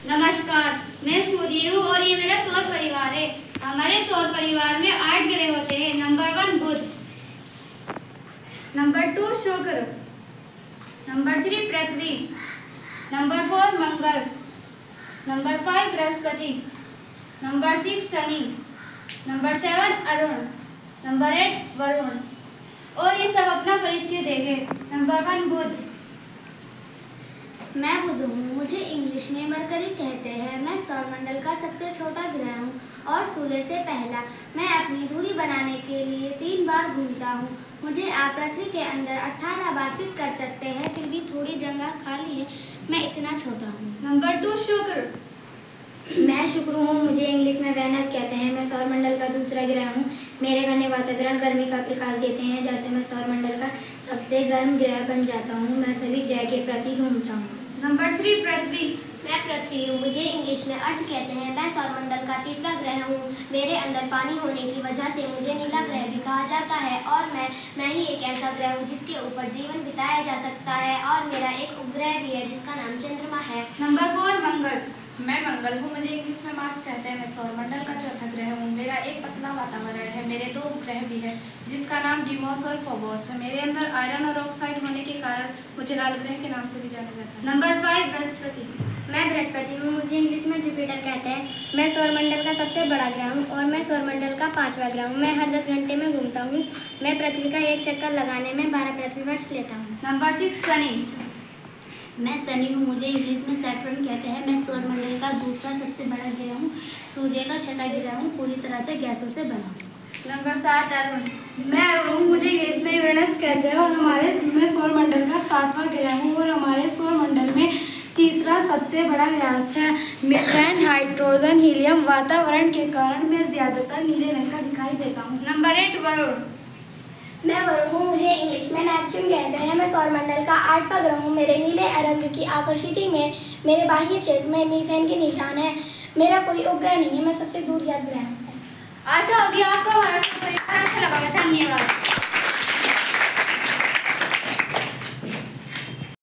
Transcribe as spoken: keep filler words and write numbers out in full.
नमस्कार, मैं सूर्य हूँ और ये मेरा सौर परिवार है। हमारे सौर परिवार में आठ ग्रह होते हैं। Number one Budh, number two Shukra, number three Prithvi, number four Mangal, number five Brihaspati, number six Shani, number seven Arun, number eight Varun. और ये सब अपना परिचय देंगे। Number one Budh. मैं बुध हूँ, मुझे इंग्लिश में मरकरी कहते हैं। मैं सौरमंडल का सबसे छोटा ग्रह हूँ और सूर्य से पहला। मैं अपनी दूरी बनाने के लिए तीन बार घूमता हूँ। मुझे आप पृथ्वी के अंदर अठारह बार फिट कर सकते हैं, फिर भी थोड़ी जगह खाली है। मैं इतना छोटा हूँ। नंबर टू शुक्र। मैं शुक्र हूँ, मुझे इंग्लिश में वेनस कहते हैं। मैं सौरमंडल का दूसरा ग्रह हूँ। मेरे घने वातावरण गर्मी का प्रकाश देते हैं, जैसे मैं सौरमंडल का सबसे गर्म ग्रह बन जाता हूँ। मैं सभी ग्रह के प्रति घूमता हूँ। Number three Prithvi. मैं पृथ्वी हूँ, मुझे इंग्लिश में अर्थ कहते हैं। मैं सौरमंडल का तीसरा ग्रह हूँ। मेरे अंदर पानी होने की वजह से मुझे नीला ग्रह भी कहा जाता है और मैं मैं ही एक ऐसा ग्रह हूँ जिसके ऊपर जीवन बिताया जा सकता है। और मेरा एक उपग्रह भी है जिसका नाम चंद्रमा है। Number four Mangal. मैं मंगल हूँ, मुझे इंग्लिश में मार्स कहते हैं। मैं सौरमंडल का चौथा ग्रह हूँ। मेरा एक पतला वातावरण है। मेरे दो उपग्रह भी है जिसका नाम डिमोस और फोबोस है। मेरे अंदर आयरन और ऑक्साइड होने के कारण मुझे लाल ग्रह के नाम से भी जाना जाता है। Number five Brihaspati. मैं बृहस्पति हूँ, मुझे इंग्लिश में जुपिटर कहते हैं। मैं सौरमंडल का सबसे बड़ा ग्रह हूँ और मैं सौरमंडल का पांचवा ग्रह हूँ। मैं हर दस घंटे में घूमता हूँ। मैं पृथ्वी का एक चक्कर लगाने में बारह पृथ्वी वर्ष लेता हूँ। Number six Shani. मैं शनि हूँ, मुझे इंग्लिश में सैटर्न कहते हैं। मैं सौरमंडल का दूसरा सबसे बड़ा ग्रह हूँ। सूर्य का छठा ग्रह हूँ। पूरी तरह से गैसों से बना हूँ। नंबर सात अरुण। मैं अरुण हूँ, मुझे इंग्लिश में यूरेनस कहते हैं और हमारे मैं सौरमंडल का सातवां ग्रह हूँ और हमारे सौरमंडल में तीसरा सबसे बड़ा गैस है मीथेन, हाइड्रोजन, हीलियम। वातावरण के कारण मैं ज्यादातर नीले रंग का दिखाई देता हूँ। Number eight Varun. मैं वरुण हूँ, मुझे इंग्लिश में नेपच्यून कहते हैं। मैं सौरमंडल का आठवां ग्रह हूँ। मेरे नीले रंग की आकर्षिति में मेरे बाह्य क्षेत्र में मीथेन के निशान है। मेरा कोई उपग्रह नहीं है। मैं सबसे दूर ज्ञात ग्रह हूँ। आशा होगी आपको हमारा अच्छा लगा। धन्यवाद।